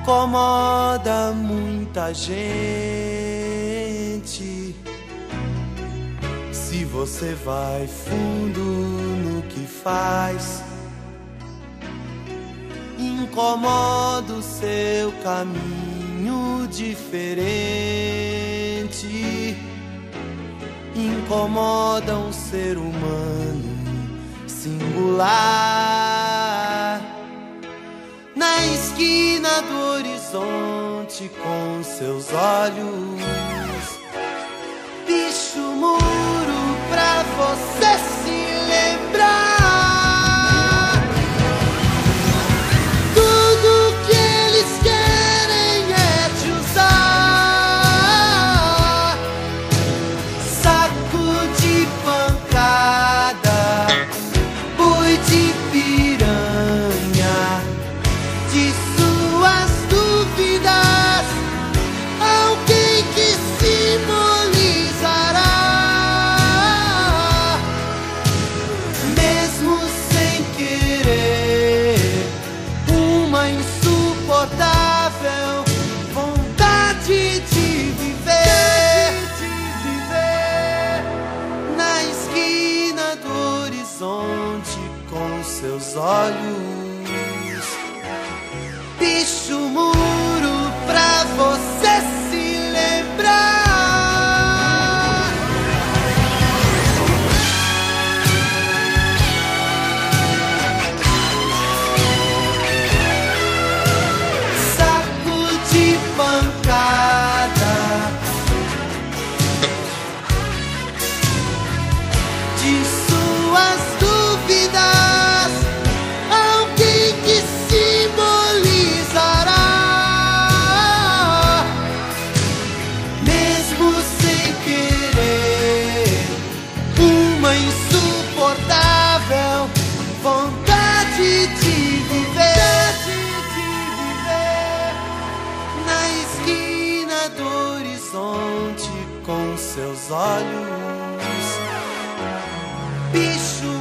incomoda muita gente. Se você vai fundo no que faz, incomoda o seu caminho diferente, incomoda um ser humano singular. Na esquina do horizonte, com seus olhos, picha o muro pra você se lembrar. Tudo que eles querem é te usar, saco de pancada, boi de piranha, de suas dúvidas, alguém que simbolizará, mesmo sem querer, uma insuportável vontade de viver, na esquina do horizonte, com seus olhos, picha o muro pra você se lembrar. Saco de pancada, de suas dúvidas, alguém que simbolizará, mesmo sem querer, uma insuportável vontade de viver, na esquina do horizonte, com seus olhos, bicho